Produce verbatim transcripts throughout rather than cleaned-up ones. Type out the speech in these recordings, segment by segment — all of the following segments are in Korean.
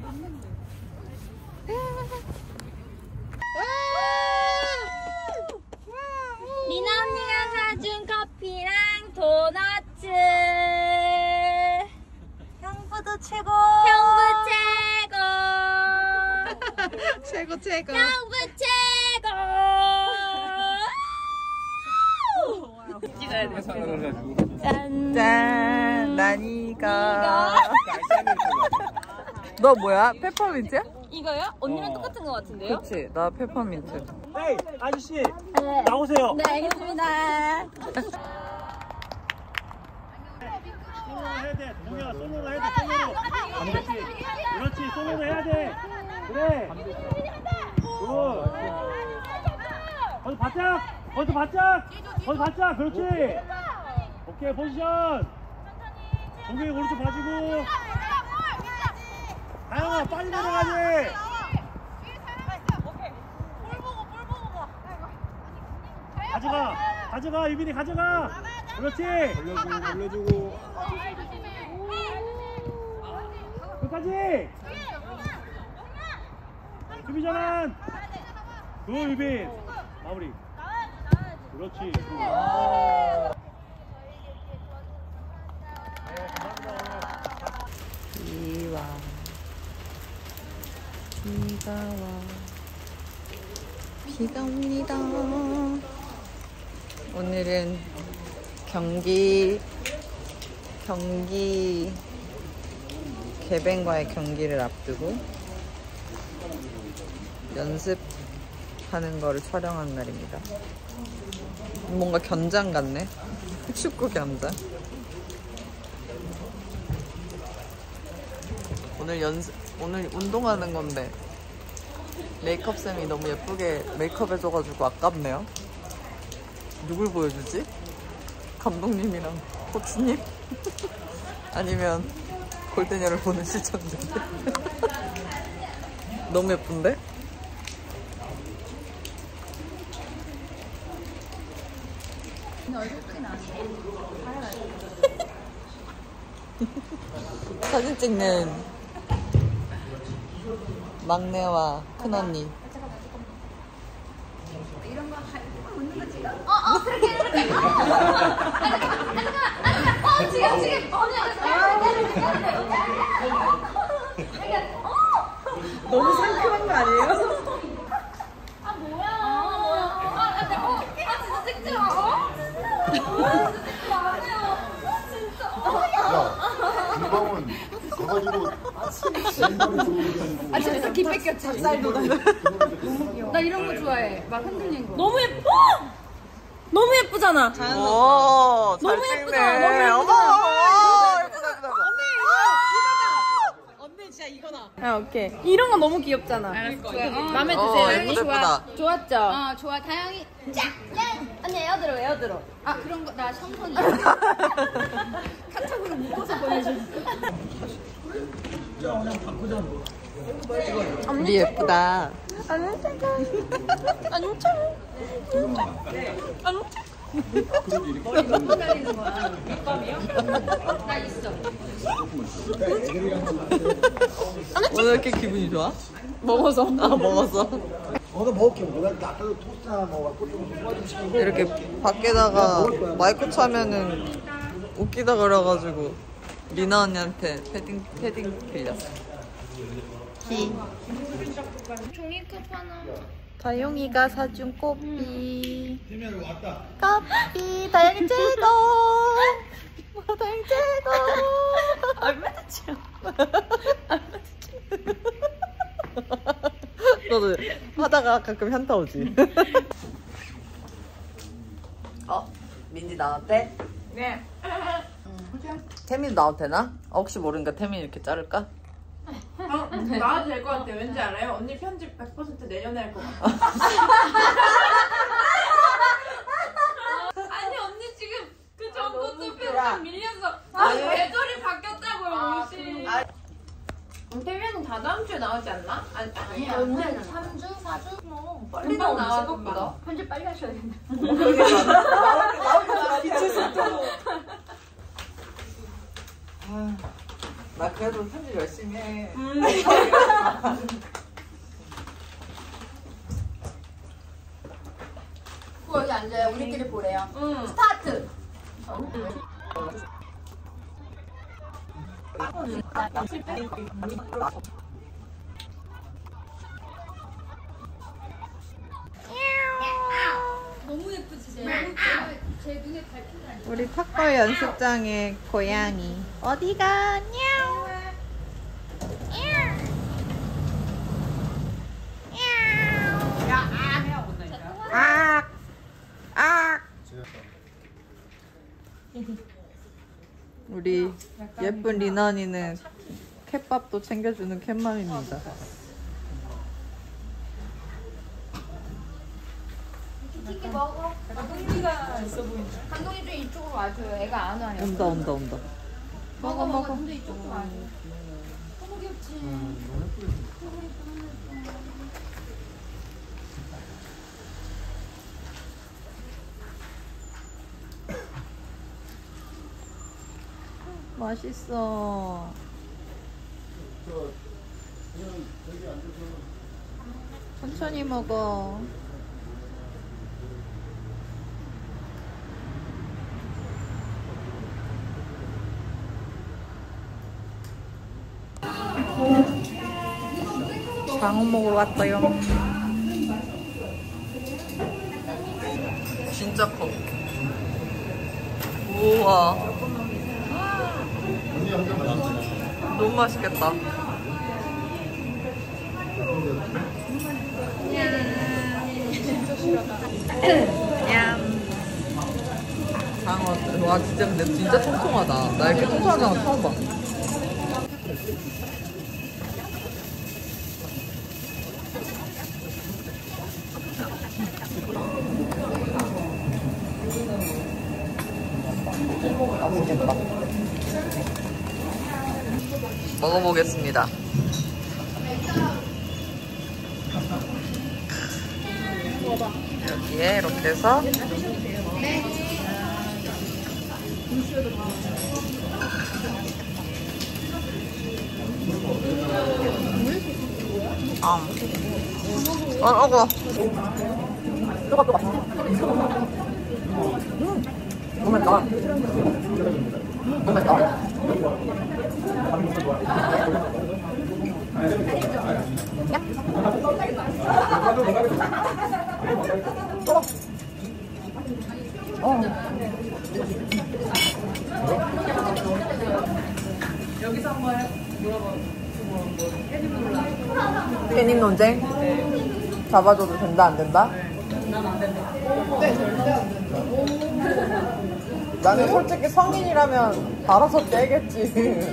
리나 언니가 사준 커피랑 도넛츠. 형부도 최고. 형부 최고. 최고 최고. 형부 최고. 찍어야 돼. 짠. 짠. 나니가. 너 뭐야? 페퍼민트야? 이거요? 언니랑 똑같은 거 같은데요? 그치. 나 페퍼민트. 에이 아저씨 네. 나오세요. 네, 알겠습니다. 솔로로 해야 돼. 동영아 솔로로 해야 돼. 솔로로. 그렇지. 그렇지. 솔로로 해야 돼. 그래. 굿. 거기서 바짝. 거기서 바짝. 거기서 바짝. 그렇지. 오케이 포지션. 동경이 오른쪽 봐주고. 다영아 빨리 내려가지. 가져가. 가져가. 유빈이 가져가. 그렇지. 올려주고 올려주고. 끝까지. 수비 전환. 굿 유빈. 마무리. 그렇지. 비와 비가 와 비가 옵니다. 오늘은 경기 경기 개벤과의 경기를 앞두고 연습하는 거를 촬영한 날입니다. 뭔가 견장 같네. 축구 견장. 오늘 연습 오늘 운동하는 건데 메이크업 쌤이 너무 예쁘게 메이크업 해줘가지고 아깝네요. 누굴 보여주지? 감독님이랑 코치님? 아니면 골대녀를 보는 시청자. 너무 예쁜데? 사진 찍는 막내와 큰언니. 어, 어, 그렇게, 그렇게. 어, 어, 지금, 지금. 언니, 너무 상큼한 거 아니에요? 아, 뭐야. 아, 근데, 어, 아, 진짜 찍지 마. 어? 찍지 마세요. 진짜. 야, 금방은 가가지고 아 진짜 기 뺏겼지. 나 이런 거 좋아해. 막 흔들린 거. 너무 예뻐! 너무 예쁘잖아. 오, 잘 너무 찍네. 예쁘다, 너무 예쁘다. 어머, 예쁘다, 예쁘다. 언니 진짜 이거나. 아, 오케이. 이런 거 너무 귀엽잖아. 좋아. 마음에 어, 드세요? 예쁘다, 예쁘다. 좋았죠? 어 좋아. 다영이. 짝. 언니 에어들어, 에어들어. 아 그런 거 나 청소년. 카톡으로 묶어서 보내줘. 언니 예쁘다. 나 있어. 오늘 왜 이렇게 기분이 좋아? 먹어서. 아, 먹었어. 오늘 먹을게. 뭐 아까도 토스트 하나 먹어갖고 좀 소화 이렇게 밖에다가 마이크 차면은 웃기다 그래가지고 리나 언니한테 패딩 패딩 빌렸어. 히. 종이컵 하나. 다영이가 사준 커피. 커피 다영이 최고. 다영이 최고. 얼마나 치워. 너도 하다가 가끔 현타 오지. 어, 민지 나왔대? 네. 태민 나와도 되나? 어, 혹시 모르니까 태민 이렇게 자를까? 어? 나와도 될 것 같아. 왠지 알아요? 언니 편집 백 퍼센트 내년에 할 것 같아. 아니 언니 지금 그 전 꽃집 편집 밀려서 아, 계절이 바뀌었다고요 옷이. 그럼 태민은 다 다음 주에 나오지 않나? 아니 아니야. 언제는 삼 주, 사 주? 뭐. 빨리 금방 나오지, 나와, 생각보다. 편집 빨리 하셔야 된다. 나올 때마다 기출 속도. 나 그래도 편집 열심히 해. 음. 그 여기 앉아요. 우리끼리 보래요. 응. 스타트. 너무 예쁘지 제. 제 눈에 밟힌다니. 우리 탁구 연습장의 고양이 어디가? 냐우. 악! 악! 우리 예쁜 리나니는 캣밥도 챙겨주는 캣맘입니다. 키키 먹어. 감독이가 있어 보인다. 감독이 좀 이쪽으로 와줘요. 애가 안 와요. 온다 온다 온다. 먹어 먹어. 근데 이쪽으로 와줘. 너무 귀엽지. 맛있어. 천천히 먹어. 장어 먹으러 왔어요. 진짜 커. 우와. 너무 맛있겠다. 장어. 와 진짜 근데 진짜 통통하다. 나 이렇게 통통한 장어 처음 봐. 맛있겠다. 먹어보겠습니다. 여기에 이렇게 해서 아, 어, 어고. 이거 또 맛있어. 음, 너무 맛있다. 너무 맛있다. 어. 여기서 한번 물어봐. 깻잎 논쟁? 네. 잡아줘도 된다 안 된다? 네. 난 안 된다. 네, 절대 안 된다. 나는 솔직히 성인이라면 알아서 떼겠지.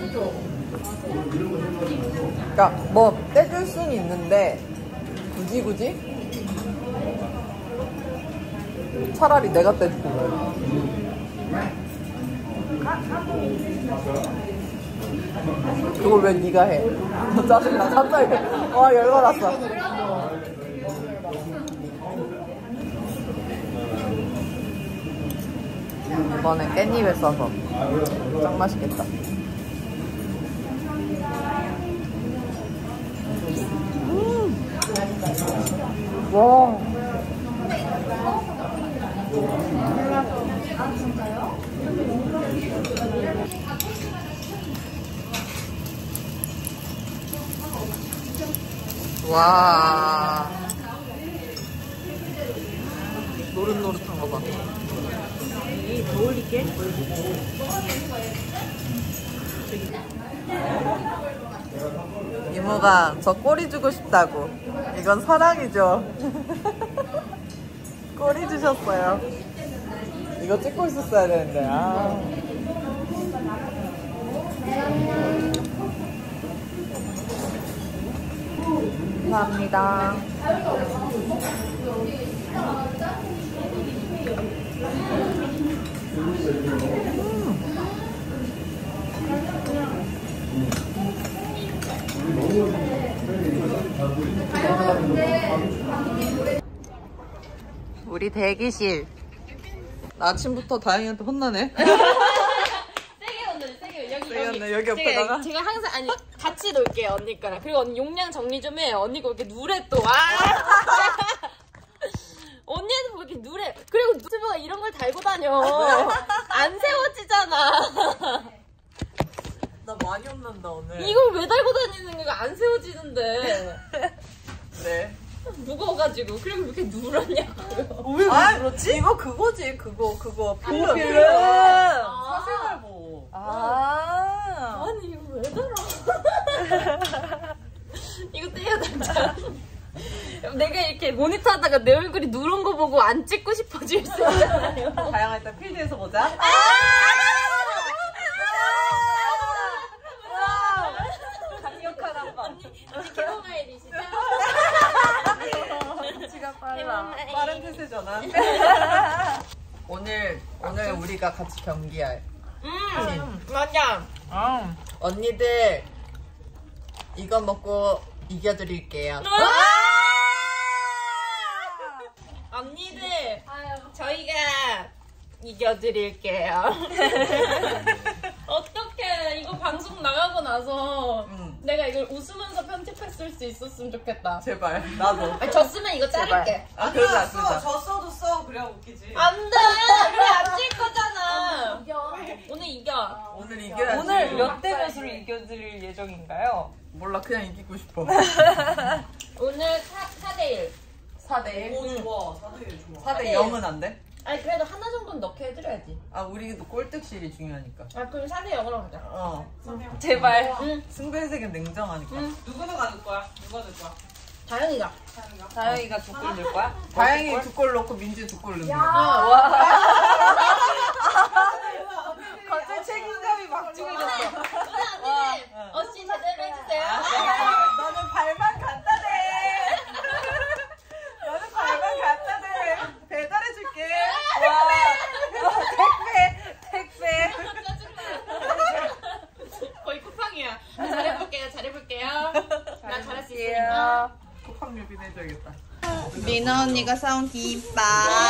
그러니까 뭐 떼줄 수는 있는데 굳이 굳이? 차라리 내가 떼주고. 그걸 왜 네가 해? 짜증나. 갑자기 와 열받았어. 이번엔 깻잎에 써서 짱 맛있겠다. 음. 와. 와. 노릇노릇한 거 봐. 더 올릴게. 이모가 저 꼬리 주고 싶다고. 이건 사랑이죠. 꼬리 주셨어요. 이거 찍고 있었어야 되는데. 아. 감사합니다. 우리 대기실. 나 아침부터 다행이한테 혼나네. 세게 오늘 세게 여기 쓰였네 여기 제가, 옆에다가. 제가 항상 아니 같이 놀게요 언니 거랑. 그리고 언니 용량 정리 좀 해요. 언니가 왜 이렇게 누래 또. 아. 언니는 왜 이렇게 누래. 그리고 유튜브가 이런 걸 달고 다녀. 안 세워지잖아. 나 많이 혼난다 오늘. 이걸 왜 달고 다니는 거야? 안 세워지는데. 네. 무거워가지고. 그리고 왜 이렇게 누르냐고요. 왜 아, 그렇지? 이거 그거지 그거 그거 필름. 필름. 사생활 보호. 아. 아니 이거 왜 달아? 이거 떼야 된다. 내가 이렇게 모니터 하다가 내 얼굴이 누런 거 보고 안 찍고 싶어질 수 있잖아요. 다양한 일단 필드에서 보자. 강력한 한 번. 캐모마일이시죠? 시간 빨라. 빠른 태세 전환. 오늘 오늘 우리가 같이 경기할. 음, 맞아. 음. 언니들 이거 먹고 이겨드릴게요. 언니들, 저희가 이겨드릴게요. 어떡해. 이거 방송 나가고 나서 응. 내가 이걸 웃으면서 편집했을 수 있었으면 좋겠다. 제발 나도. 아니, 졌으면 이거 자를게. 아 그러자 그러자. 졌어도 써. 그래야 웃기지. 안 돼! 그래, 안 질 거잖아. 오늘 이겨. 오늘 이겨야지. 오늘 몇 대 몇으로 이겨드릴 예정인가요? 몰라 그냥 이기고 싶어. 오늘 사 대 일. 사 대 일. 오 좋아. 사 대 일 좋아. 사 대 영은 안 돼? 아니, 그래도 하나 정도는 넣게 해드려야지. 아 우리도 꼴등실이 중요하니까. 아, 그럼 사 대 영으로 하자. 어. 제발. 응. 승부의 세계는 냉정하니까. 응. 누구는 가질 거야? 누가 넣을 거야? 다영이가. 다영이가 두 골 넣을 거야? 다행히 두 골 넣고 민지 두 골 넣는. 갑자기 책임감이 막 죽어졌어. 언니, 어씨 제대로 해주세요. 너는 발만 갖다 대. 너는 발만 갖다 대. 배달해줄게. 와. 택배, 택배. 거의 쿠팡이야. 아, 잘해볼게요, 잘해볼게요. 나 잘할 수 있으니까. 쿠팡 뮤비 해줘야겠다. 민아 언니가 사온 김밥.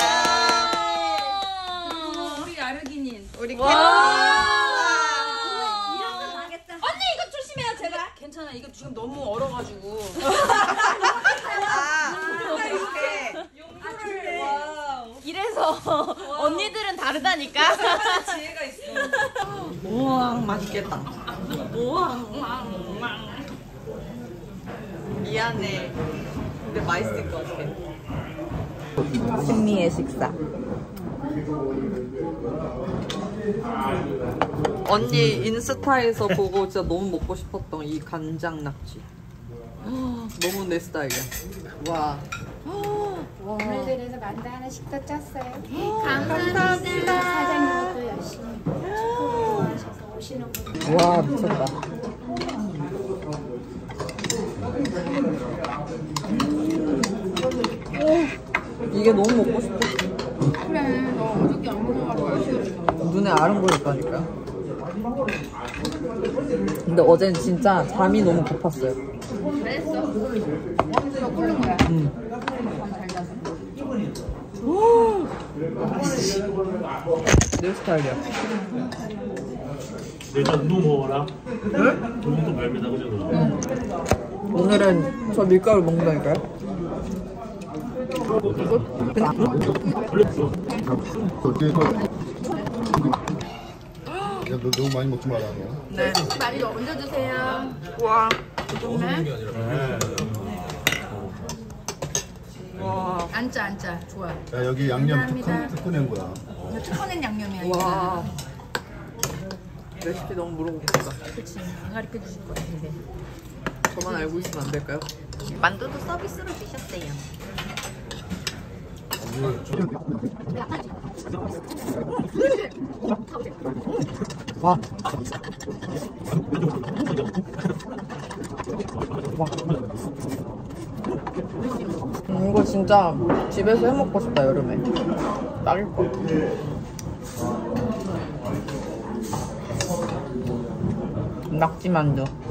우리 아르기닌. 우리 이런 건 나겠다. 언니 이거 조심해요. 제가 괜찮아. 이거 지금 너무 얼어가지고. 아, 이렇게. 이래서 언니들은 다르다니까. 지혜가 있어. 우와 맛있겠다. 미안해. 근데 맛있을 것 같아. 승리의 식사. 언니 인스타에서 보고 진짜 너무 먹고 싶었던 이 간장 낙지. 너무 내 스타일이야. 와. 오늘들에서 만두 하나씩 더 짰어요. 감사합니다. 사장님도 열심히 축구하셔서 오시는 분. 와 미쳤다. 이게 너무 먹고 싶어. 그래, 너 어저께 안 먹어가지고 눈에 아른 보였다니까요. 근데 어제는 진짜 잠이 너무 고팠어요. 그랬어. 너 끓는 거야. 응. 잘 잤어. 내 스타일이야. 일단 운동 먹어라. 응? 운동 발매다 그죠? 응. 오늘은 저 밀가루 먹는다니까요. 야, 너 너무 많이 먹지 마라, 너. 네. 많이 얹어 주세요. 와. 네. 와. 앉자, 앉자. 좋아. 야, 여기 양념 감사합니다. 특허, 특허 낸 거야. 이거 특허낸 양념이야. 이거. 와. 레시피 너무 물어보고 싶다. 그치. 안 가르쳐 주실 것 같은데. 저만 알고 있으면 안 될까요? 만두도 서비스로 드셨대요. 와. 와. 음, 이거 진짜 집에서 해 먹고 싶다 여름에. 딱일 것 같아. 낙지만두.